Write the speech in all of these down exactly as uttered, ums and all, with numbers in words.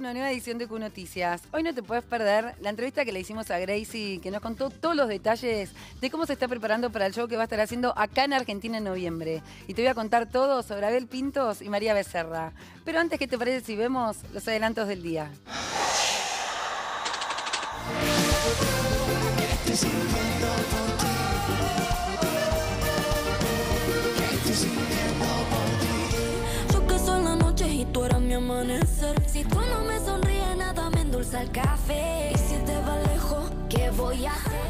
una nueva edición de Q Noticias. Hoy no te puedes perder la entrevista que le hicimos a Gracie, que nos contó todos los detalles de cómo se está preparando para el show que va a estar haciendo acá en Argentina en noviembre. Y te voy a contar todo sobre Abel Pintos y María Becerra. Pero antes, ¿qué te parece si vemos los adelantos del día? Yo que son las noches y tú eras mi amanecer. Si tú no me sonríes, nada me endulza el café. Y si te vas lejos, ¿qué voy a hacer?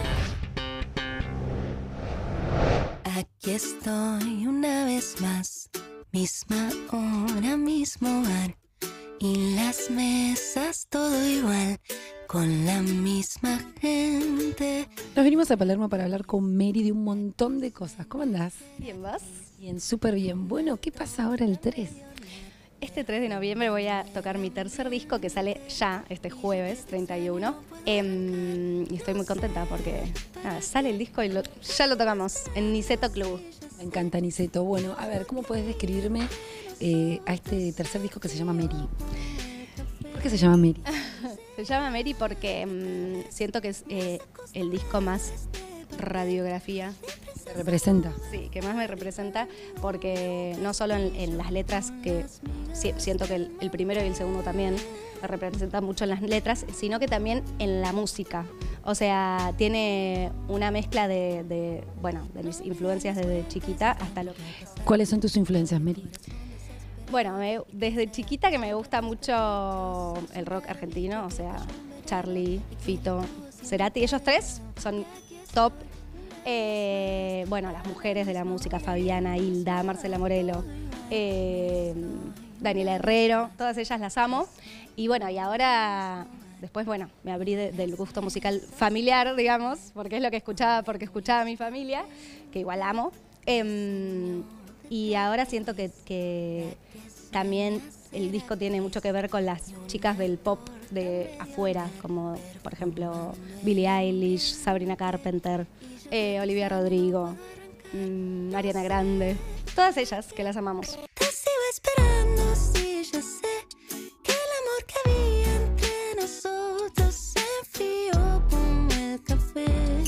Aquí estoy una vez más, misma hora, mismo bar, y las mesas todo igual, con la misma gente. Nos venimos a Palermo para hablar con Mary de un montón de cosas. ¿Cómo andás? Bien, ¿vas? Bien, súper bien. Bueno, ¿qué pasa ahora el tres? Este tres de noviembre voy a tocar mi tercer disco que sale ya este jueves treinta y uno. Eh, y estoy muy contenta porque nada, sale el disco y lo, ya lo tocamos en Niceto Club. Me encanta, Niceto. Bueno, a ver, ¿cómo puedes describirme eh, a este tercer disco que se llama Mary? ¿Por qué se llama Mary? Se llama Mary porque mmm, siento que es eh, el disco más radiografía. ¿Te representa? Sí, que más me representa porque no solo en, en las letras, que si, siento que el, el primero y el segundo también me representan mucho en las letras, sino que también en la música. O sea, tiene una mezcla de, de bueno, de mis influencias desde chiquita hasta lo que... ¿Cuáles son tus influencias, Mary? Bueno, me, desde chiquita que me gusta mucho el rock argentino, o sea, Charly, Fito, Cerati, ellos tres son top. Eh, bueno, las mujeres de la música, Fabiana, Hilda, Marcela Morelo, eh, Daniela Herrero, todas ellas las amo. Y bueno, y ahora, después, bueno, me abrí de, del gusto musical familiar, digamos, porque es lo que escuchaba, porque escuchaba a mi familia, que igual amo. Eh, y ahora siento que, que también el disco tiene mucho que ver con las chicas del pop de afuera, como por ejemplo Billie Eilish, Sabrina Carpenter, eh, Olivia Rodrigo, mmm, Ariana Grande, todas ellas que las amamos. Te sigo esperando, sí, yo sé que el amor que había entre nosotros se enfrió como el café.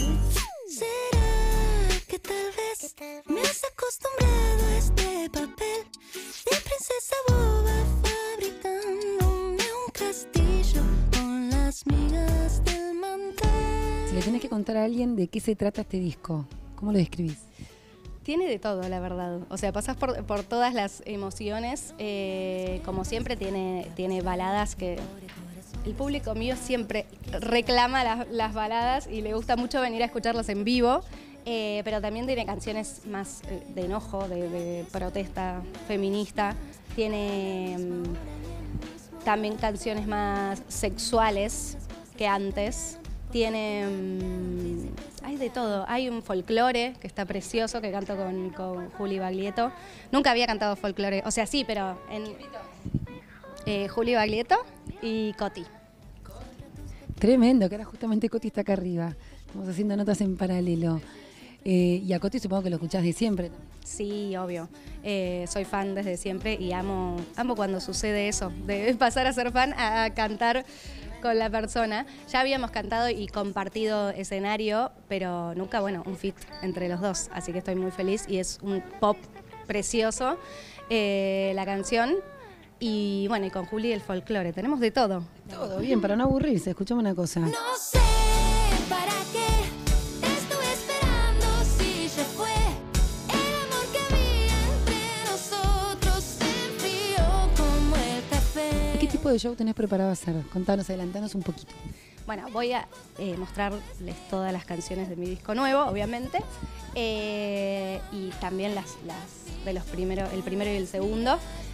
¿Será que tal vez me has acostumbrado a este papel de princesa boba fabricándome un castillo con las migas del mantel? Si le tenés que contar a alguien de qué se trata este disco, ¿cómo lo describís? Tiene de todo, la verdad. O sea, pasás por, por todas las emociones. Eh, como siempre, tiene, tiene baladas que el público mío siempre reclama las, las baladas y le gusta mucho venir a escucharlas en vivo. Eh, pero también tiene canciones más eh, de enojo, de, de protesta feminista. Tiene mm, también canciones más sexuales que antes. Tiene... Mmm, hay de todo. Hay un folclore que está precioso, que canto con, con Juli Baglietto. Nunca había cantado folclore. O sea, sí, pero en... Eh, Juli Baglietto y Coti. Tremendo, que ahora justamente Coti está acá arriba. Estamos haciendo notas en paralelo. Eh, y a Coti supongo que lo escuchás de siempre. Sí, obvio. Eh, soy fan desde siempre y amo, amo cuando sucede eso, de pasar a ser fan a, a cantar con la persona. Ya habíamos cantado y compartido escenario, pero nunca, bueno, un feat entre los dos. Así que estoy muy feliz y es un pop precioso eh, la canción. Y bueno, y con Juli el folclore. Tenemos de todo. Todo bien, para no aburrirse. Escuchame una cosa. No sé para qué te estuve esperando si se fue. El amor que había entre nosotros se enfrió como el café. ¿Qué tipo de show tenés preparado hacer? Contanos, adelantanos un poquito. Bueno, voy a eh, mostrarles todas las canciones de mi disco nuevo, obviamente. Eh, y también las, las de los primeros, el primero y el segundo.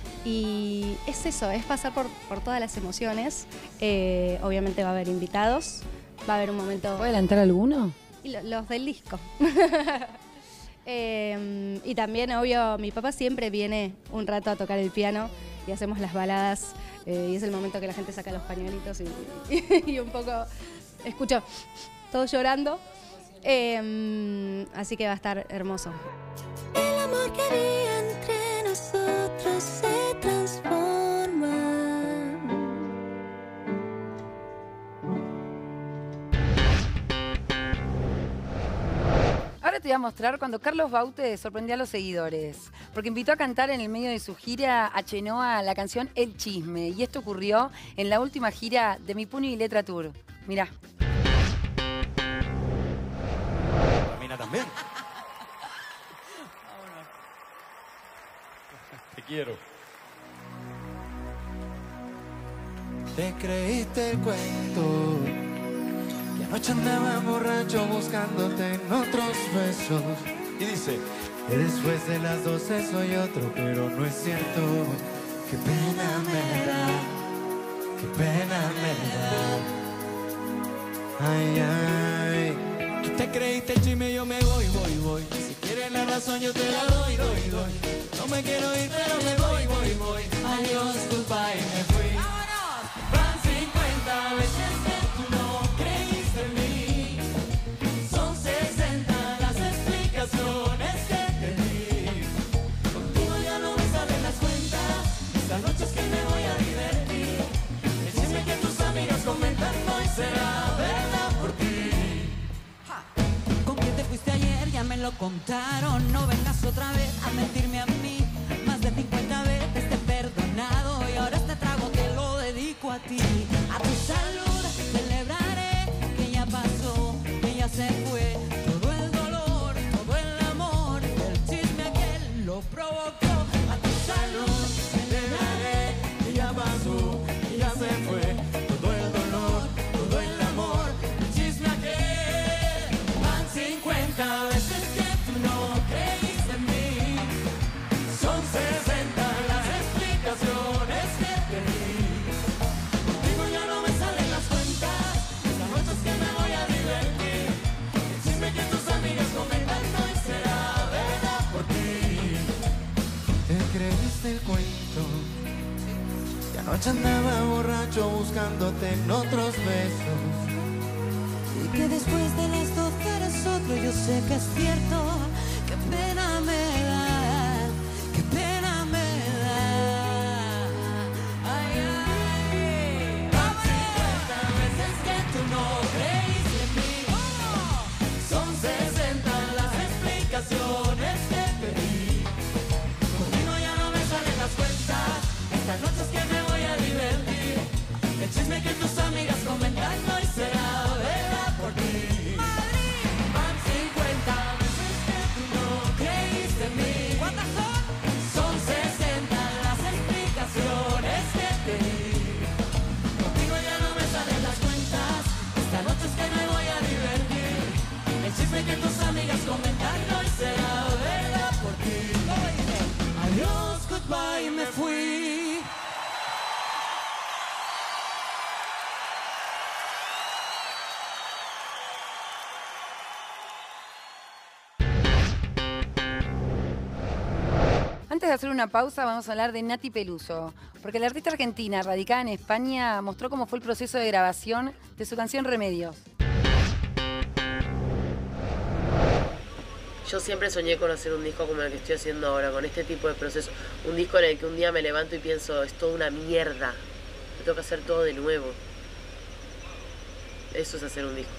Y es eso, es pasar por, por todas las emociones. Eh, obviamente va a haber invitados, va a haber un momento... ¿Puedo adelantar alguno? Y lo, los del disco. eh, y también, obvio, mi papá siempre viene un rato a tocar el piano y hacemos las baladas. Eh, y es el momento que la gente saca los pañuelitos y, y, y un poco escucho todos llorando. Eh, así que va a estar hermoso. El amor que había entre nosotros se transforma. te voy a mostrar cuando Carlos Baute sorprendió a los seguidores. Porque invitó a cantar en el medio de su gira a Chenoa la canción El Chisme. Y esto ocurrió en la última gira de Mi Puño y Letra Tour. Mirá. Mina también. Te quiero. Te creíste el cuento. Y anoche andaba borracho buscándote en otros besos. Y dice, que después de las doce soy otro, pero no es cierto. Qué pena me da, qué pena me da. Ay, ay. Tú te creíste el chisme, yo me voy, voy, voy. Si quieres la razón yo te la doy, doy, doy. No me quiero ir, pero me voy, voy, voy. Adiós, goodbye, me fui. Van cincuenta veces que tú no creíste en mí. Son sesenta las explicaciones que te di. Contigo ya no me salen las cuentas. Esta noche es que me voy a divertir. El chisme que tus amigas comentan hoy será verdad por ti. ¿Con quién te fuiste ayer? Ya me lo contaron. No vengas otra vez a mentirme a mí. Más de cincuenta veces te he perdonado y ahora este trago te lo dedico a ti. A tu salud celebraré que ya pasó, que ya se fue. Todo el dolor, todo el amor, el chisme aquel lo provocó. A tu salud Celebraré que ya pasó, que ya se fue. Todo el dolor, todo el amor, el chisme aquel. Van cincuenta veces que tú no creíste en mí. Son sesenta las explicaciones que te di. Contigo ya no me salen las cuentas. Esta noche es que me voy a divertir. El chisme que tus amigas comentan hoy será verdad por ti. Te creíste el cuento. Y anoche andaba borracho buscándote en otros besos. y que después de las doce eres otro. Yo sé que es cierto. Qué pena me da, qué pena me da. Ay, ay. Van cincuenta veces que tú no creíste en mí. Son sesenta las explicaciones que te di. Contigo ya no me salen las cuentas. Esta noche es que me voy a divertir. El chisme que tus amigas comentan hoy será verdad por ti. Van cincuenta veces que tú no creíste en mí. ¿Cuántas son? Son sesenta las explicaciones que te di. Contigo ya no me salen las cuentas. Esta noche es que me voy a divertir. El chisme que tus amigas comentan hoy será verdad por ti. Adiós, goodbye, me fui. Antes de hacer una pausa, vamos a hablar de Nati Peluso, porque la artista argentina radicada en España mostró cómo fue el proceso de grabación de su canción Remedios. Yo siempre soñé con hacer un disco como el que estoy haciendo ahora, con este tipo de proceso. Un disco en el que un día me levanto y pienso, es toda una mierda. Me tengo que hacer todo de nuevo. Eso es hacer un disco.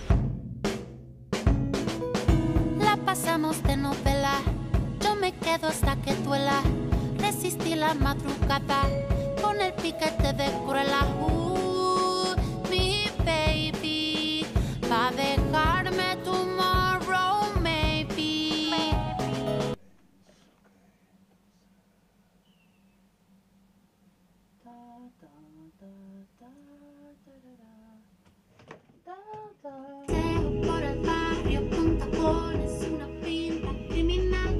La pasamos de novela, yo me quedo hasta que duela. Resistí la madrugada con el piquete de Cruella. Uh, mi baby, va a dejarme tomorrow, maybe. Paseo por el barrio con tacones, una pinta criminal.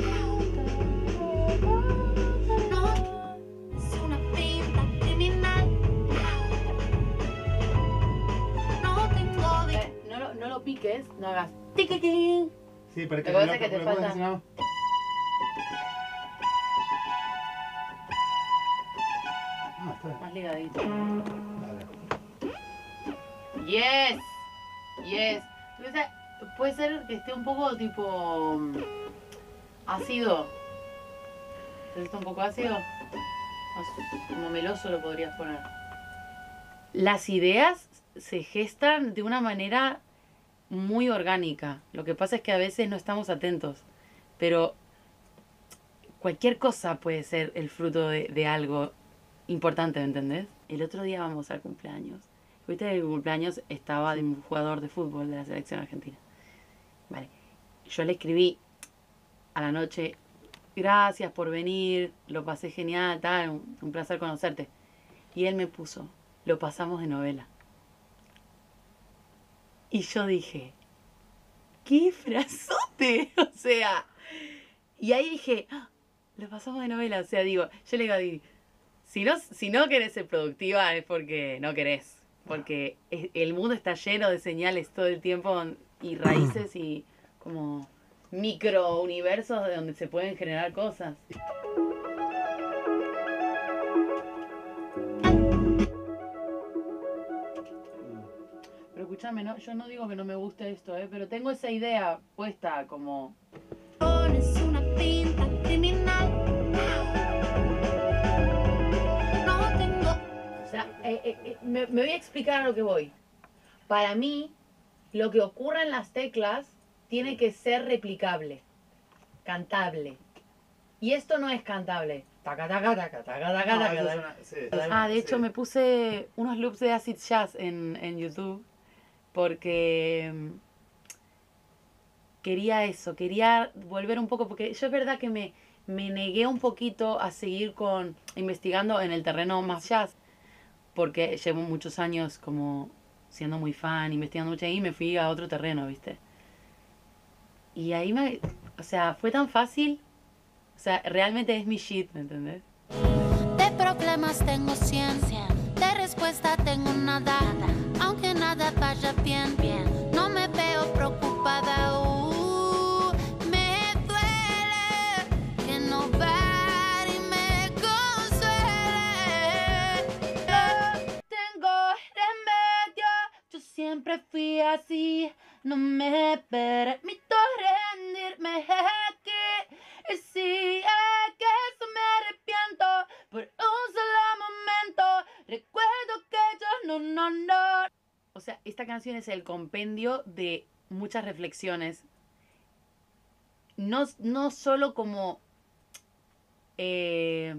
No, es una pinta criminal. No tengo de... Eh, no, lo, no lo piques, no hagas tiquitín. Sí, pero Lo que pasa es que te falta. No. Ah, está bien. Más ligadito. Dale. Yes, yes. O sea, puede ser que esté un poco tipo mm, ácido. ¿Está un poco ácido? Más- Como meloso lo podrías poner. Las ideas se gestan de una manera muy orgánica. Lo que pasa es que a veces no estamos atentos. Pero cualquier cosa puede ser el fruto de, de algo importante, ¿me entendés? El otro día vamos al cumpleaños. Viste que el cumpleaños estaba de un jugador de fútbol de la selección argentina. Vale. Yo le escribí a la noche, gracias por venir, lo pasé genial, tal, un, un placer conocerte. Y él me puso, lo pasamos de novela. Y yo dije, ¡qué frasote! O sea, y ahí dije, ¡ah! Lo pasamos de novela. O sea, digo, yo le digo a Didi, si no, si no querés ser productiva es porque no querés. Porque es, el mundo está lleno de señales todo el tiempo y raíces y como micro universos de donde se pueden generar cosas. Pero escúchame, ¿no? Yo no digo que no me guste esto, ¿eh? Pero tengo esa idea puesta como... Pones una pinta criminal. No tengo. O sea, eh, eh, eh, me, me voy a explicar a lo que voy. Para mí, lo que ocurre en las teclas tiene que ser replicable, cantable. Y esto no es cantable. Taca, taca, taca, taca, taca, No, taca, eso taca. es una- sí, Ah, de sí. hecho me puse unos loops de acid jazz en, en YouTube porque mm, quería eso, quería volver un poco, porque yo es verdad que me, me negué un poquito a seguir con investigando en el terreno más jazz, porque llevo muchos años como siendo muy fan, investigando mucho ahí, y me fui a otro terreno, ¿viste? Y ahí me, o sea, fue tan fácil, o sea, realmente es mi shit, ¿me entendés? De problemas tengo cien, de respuesta tengo nada, aunque nada vaya bien, no me veo preocupada. Uh, me duele que no nobody me consuele. No tengo remedio, yo siempre fui así, no me permito rendirme aquí. Y si es que eso me arrepiento por un solo momento, recuerdo que yo no, no, no. O sea, esta canción es el compendio de muchas reflexiones. No, no solo como... eh,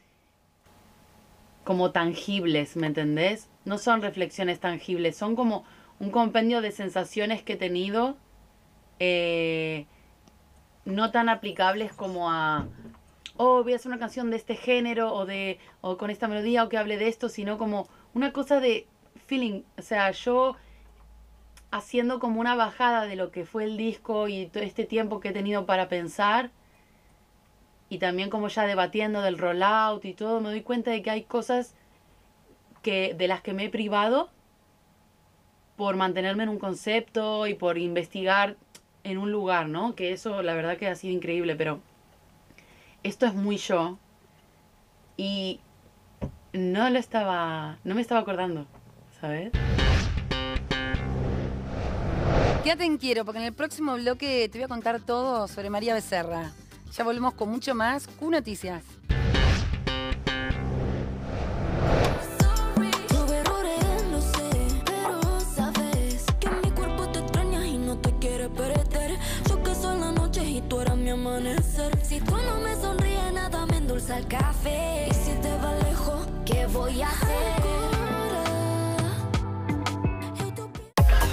como tangibles, ¿me entendés? No son reflexiones tangibles, son como un compendio de sensaciones que he tenido, eh, no tan aplicables como a, oh, voy a hacer una canción de este género o de o con esta melodía o que hable de esto, sino como una cosa de feeling. O sea, yo haciendo como una bajada de lo que fue el disco y todo este tiempo que he tenido para pensar, y también como ya debatiendo del rollout y todo, me doy cuenta de que hay cosas que, de las que me he privado por mantenerme en un concepto y por investigar en un lugar, ¿no? Que eso la verdad que ha sido increíble, pero esto es muy yo y no lo estaba, no me estaba acordando, ¿sabes? Quédate en Quiero, porque en el próximo bloque te voy a contar todo sobre María Becerra. Ya volvemos con mucho más Q Noticias. Tuve errores, lo sé, pero sabes que mi cuerpo te extraña y no te quiere perder. Yo que son las noches y tú eras mi amanecer. Si tú no me sonríes, nada me endulza el café. Y si te vas lejos, ¿qué voy a hacer? Yo te pido-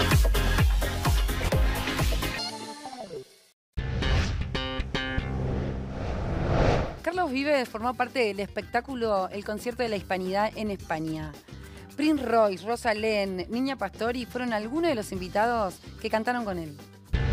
Carlos Vives formó parte del espectáculo El Concierto de la Hispanidad en España. Prince Royce, Rosalén, Niña Pastori fueron algunos de los invitados que cantaron con él.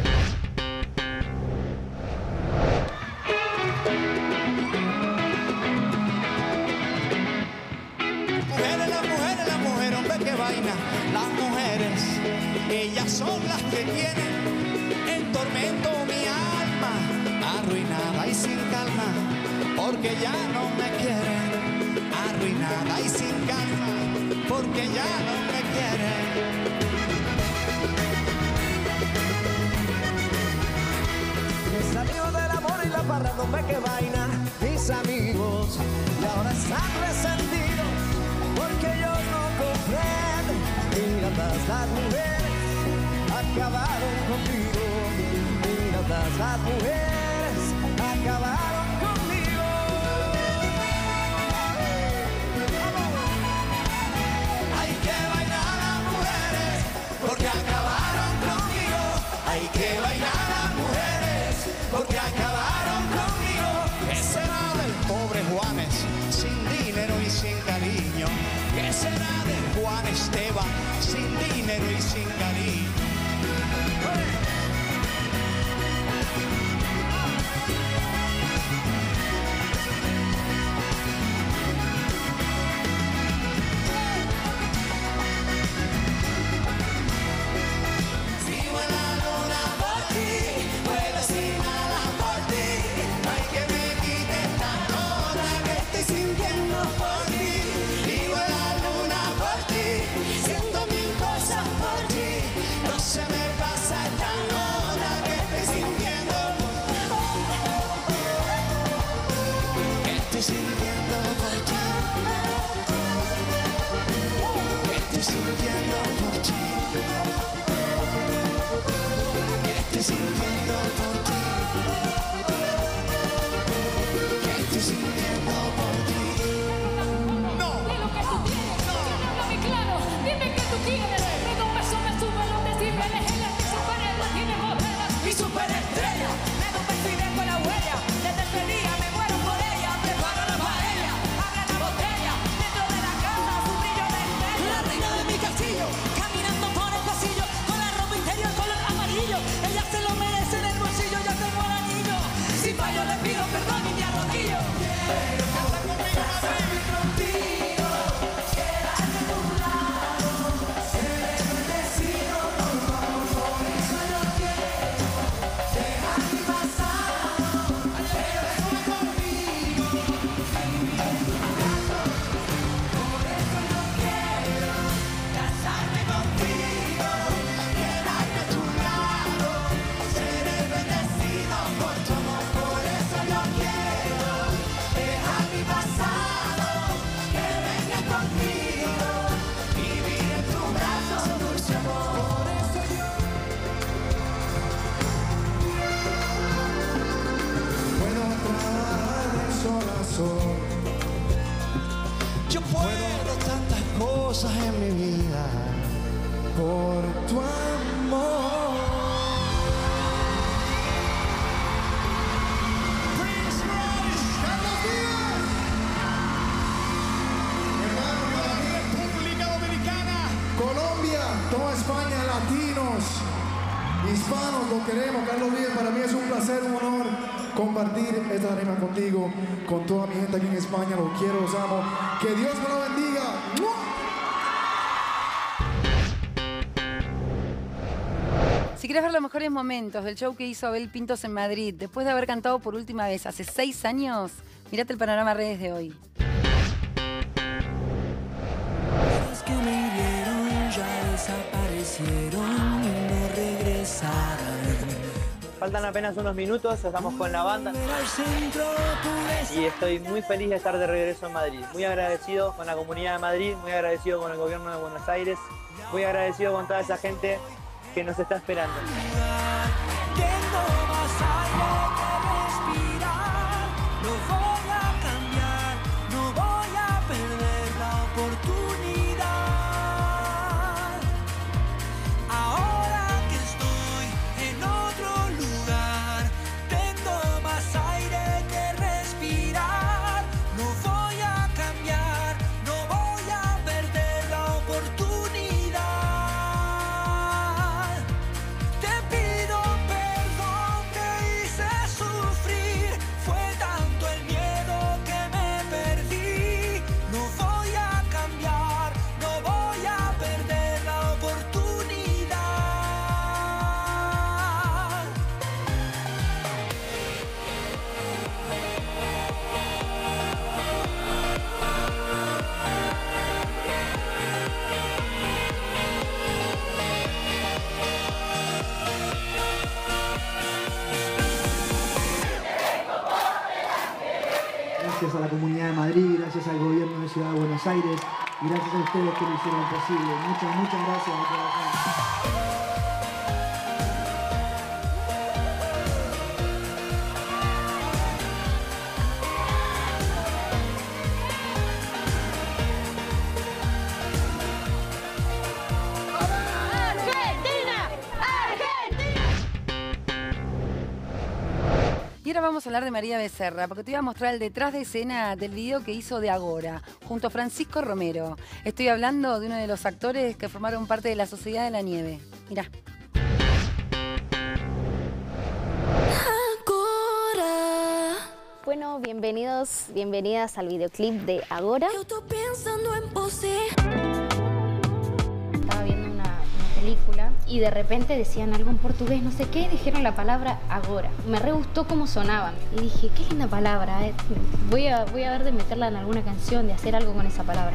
Mujeres, las mujeres, las mujeres, hombre, qué vaina. Las mujeres, ellas son las que tienen en tormento mi alma, arruinada y sin calma, porque ya no me quieren. Arruinada y sin calma, porque ya no me quieren. Mis amigos del amor y la parra, hombre, qué vaina. Mis amigos, y ahora están resentidos porque yo no comprendo. Tiradas las mujeres, acabaron conmigo. Mira, las mujeres acabaron conmigo. Hay que bailar a mujeres porque acabaron conmigo. Hay que bailar a mujeres porque acabaron conmigo. ¿Qué será del pobre Juanes sin dinero y sin cariño? ¿Qué será de Juan Esteban sin dinero y sin cariño? Vivo en la luna por ti, puedo sin nada por ti. Hay que me quite esta nota que estoy sintiendo por ti. Vivo en la luna por ti, siento mil cosas por ti. No se me pasa esta nota que estoy sintiendo. Que estoy sintiendo por ti. Que estoy sintiendo por ti. Que estoy sintiendo por ti. Que estoy sintiendo por ti. No. Di lo que tú quieres, háblame claro, dime que tú quieres. Me da un beso, me sube los decibeles, ella es mi superhéroe, tiene modelos. Mi superestrella. Me da un beso y dejo la huella, desde ese día me muero por ella. Preparo la paella, abre la botella, dentro de la casa su brillo de estrella. La reina de mi castillo, caminando por el pasillo, con la ropa interior color amarillo. Ella se lo merece en el bolsillo, ya tengo el anillo. Si fallo le pido perdón y me arrodillo. Canta conmigo, Madrid. Contigo, quédate a tu lado. Seré bendecido por tu amor, por eso yo quiero dejar mi pasado. Quédate conmigo, vivir en tu brazo. Por eso yo quiero casarme contigo, quedarme a tu lado. Seré bendecido por tu amor, por eso yo quiero dejar mi pasado. Que vengas conmigo, vivir en tu brazo, dulce amor. Por eso yo puedo trabajar de sol a sol. Yo puedo tantas cosas en mi vida por tu amor. Prince Royce, Carlos Díaz. Hermano, para mí, República Dominicana, Colombia, toda España, latinos, hispanos, lo queremos. Carlos Díaz, para mí es un placer, un honor compartir esta rima contigo, con toda mi gente aquí en España. Los quiero, los amo. Que Dios me lo bendiga. ¡Mua! Si quieres ver los mejores momentos del show que hizo Abel Pintos en Madrid, después de haber cantado por última vez hace seis años, mirate el panorama redes de hoy. Los que me hirieron ya desaparecieron y no regresarán. Faltan apenas unos minutos, estamos con la banda Al centro pude y estoy muy feliz de estar de regreso en Madrid. Muy agradecido con la comunidad de Madrid, muy agradecido con el gobierno de Buenos Aires, muy agradecido con toda esa gente que nos está esperando. Tengo más aire que respirar. No voy a cambiar, no voy a perder la oportunidad. Ahora que estoy en otro lugar, tengo más aire que respirar. No voy a cambiar, no voy a perder la oportunidad. Te pido perdón, te hice sufrir. Fue tanto el miedo que me perdí. No voy a cambiar, no voy a perder la oportunidad. Gracias a la Comunidad de Madrid, gracias al Gobierno de Ciudad de Buenos Aires y gracias a ustedes que lo hicieron posible. Muchas, muchas gracias de corazón. ahora vamos a hablar de María Becerra, porque te voy a mostrar el detrás de escena del video que hizo de Agora, junto a Francisco Romero. Estoy hablando de uno de los actores que formaron parte de la Sociedad de la Nieve. Mirá. Bueno, bienvenidos, bienvenidas al videoclip de Agora. Estaba viendo una, una película y de repente decían algo en portugués, no sé qué, dijeron la palabra Agora. Me re gustó cómo sonaban y dije, qué linda palabra, eh. voy, a, voy a ver de meterla en alguna canción, de hacer algo con esa palabra.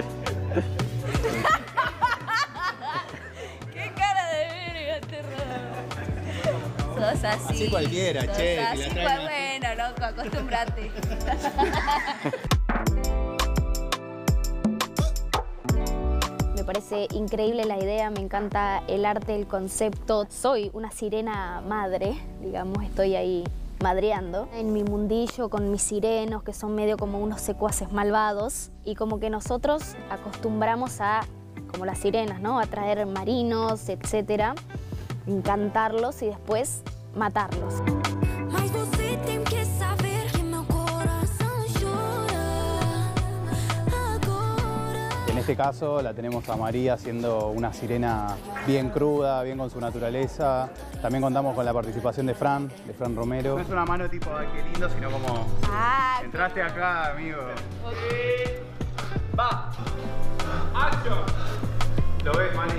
¡Qué cara de verga, terror! Sos así. Así cualquiera, sos che, así, si la traen- bueno, loco, acostúmbrate. Me parece increíble la idea, me encanta el arte, el concepto. Soy una sirena madre, digamos, estoy ahí madreando en mi mundillo con mis sirenos, que son medio como unos secuaces malvados. Y como que nosotros acostumbramos a, como las sirenas, ¿no? A traer marinos, etcétera, encantarlos y después matarlos. Mas você tem que saber que meu coração chora agora. En este caso la tenemos a María siendo una sirena bien cruda, bien con su naturaleza. También contamos con la participación de Fran, de Fran Romero. No es una mano tipo, ay, qué lindo, sino como... Ah, entraste acá, amigo. Ok. ¡Va! ¡Action! ¿Lo ves, Mani?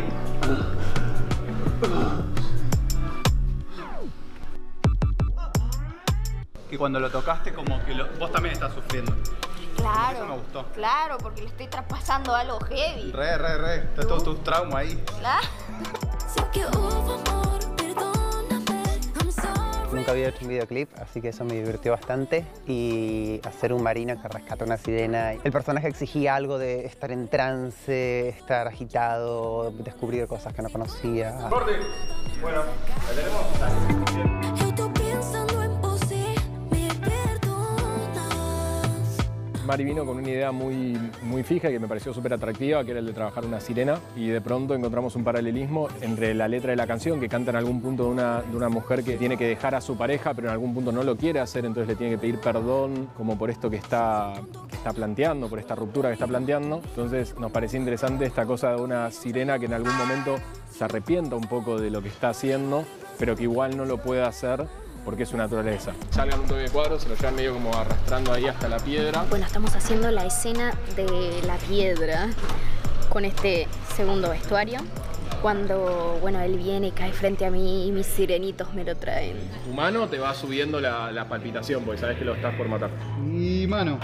Que cuando lo tocaste como que lo- vos también estás sufriendo. Claro, Eso me gustó. claro, porque le estoy traspasando algo heavy. Re, re, re. Está todo tu trauma ahí. Claro. Sei que houve amor, perdóname. I'm sorry. Nunca había hecho un videoclip, así que eso me divirtió bastante. Y hacer un marino que rescata una sirena. El personaje exigía algo de estar en trance, estar agitado, descubrir cosas que no conocía. ¡Corte! Bueno, la tenemos. Eu tô pensando em você, me perdonas. Mari vino con una idea muy, muy fija y que me pareció súper atractiva, que era el de trabajar una sirena, y de pronto encontramos un paralelismo entre la letra de la canción, que canta en algún punto de una, de una mujer que tiene que dejar a su pareja, pero en algún punto no lo quiere hacer, entonces le tiene que pedir perdón como por esto que está, que está planteando, por esta ruptura que está planteando. Entonces nos parecía interesante esta cosa de una sirena que en algún momento se arrepienta un poco de lo que está haciendo, pero que igual no lo puede hacer porque es su naturaleza. Salgan un toque de cuadro, se lo llevan medio como arrastrando ahí hasta la piedra. Bueno, estamos haciendo la escena de la piedra con este segundo vestuario. Cuando, bueno, él viene y cae frente a mí y mis sirenitos me lo traen. Tu mano te va subiendo la, la palpitación porque sabes que lo estás por matar. Y mano.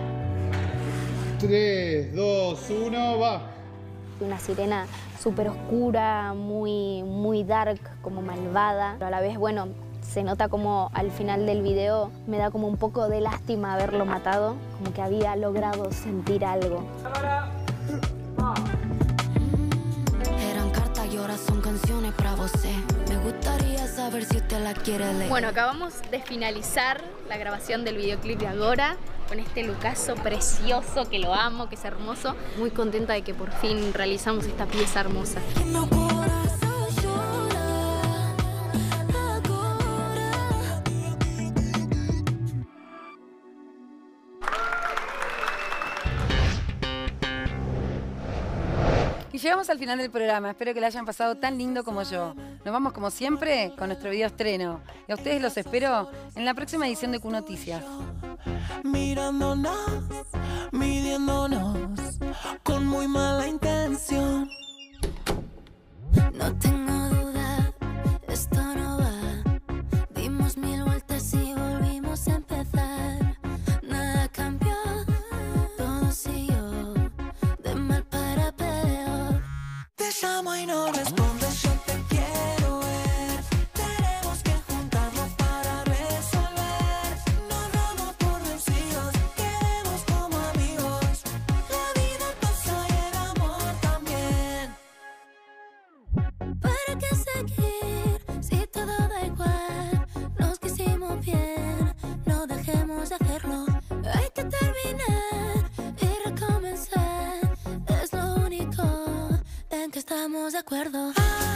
tres, dos, uno, va. Una sirena súper oscura, muy, muy dark, como malvada. Pero a la vez, bueno, se nota como al final del video me da como un poco de lástima haberlo matado, como que había logrado sentir algo. Eran cartas y ahora son canciones para você. Me gustaría saber si usted la quiere leer. Bueno, acabamos de finalizar la grabación del videoclip de Agora con este lucaso precioso que lo amo, que es hermoso. Muy contenta de que por fin realizamos esta pieza hermosa. Meu coração chora agora. Y llegamos al final del programa. Espero que la hayan pasado tan lindo como yo. Nos vamos como siempre con nuestro video estreno. Y a ustedes los espero en la próxima edición de Q Noticias. Mirándonos, midiéndonos con muy mala intención. No tengo duda, esto no va. Dimos mil vueltas y volvimos a empezar. Nada cambió, todo siguió de mal para peor. Te llamo y no respondes, yo te quiero ver. Tenemos que juntarnos para resolver. Nos damos por vencidos, quedemos como amigos. La vida pasa y el amor también. ¿Para qué seguir si todo da igual? Nos quisimos bien, no dejemos de hacerlo. Hay que terminar y recomenzar. Es lo único en que estamos de acuerdo.